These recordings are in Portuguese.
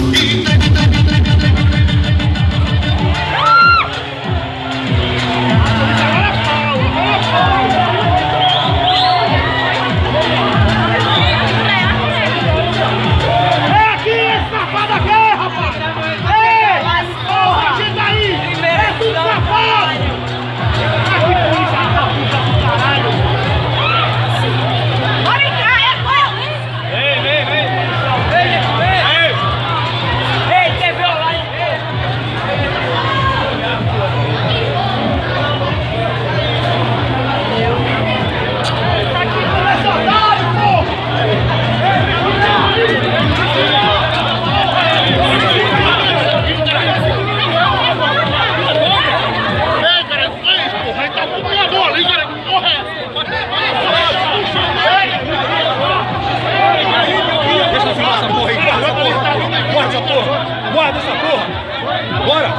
Guarda essa porra! Bora!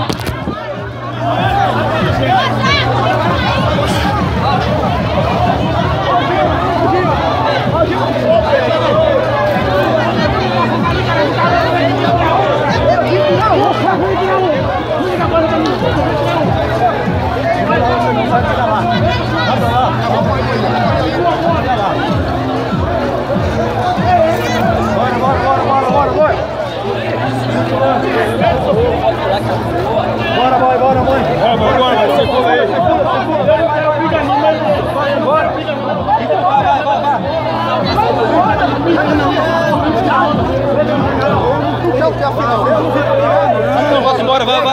Bora, mãe, bora, mãe. Bora, você pula aí, você pula. Bora, vai, embora, vai.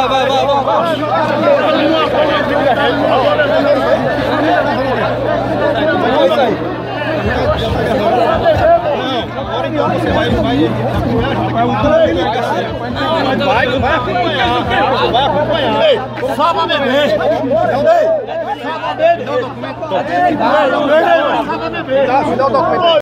Agora então você vai acompanhar. Só pra beber. Só pra beber. Dá o documento.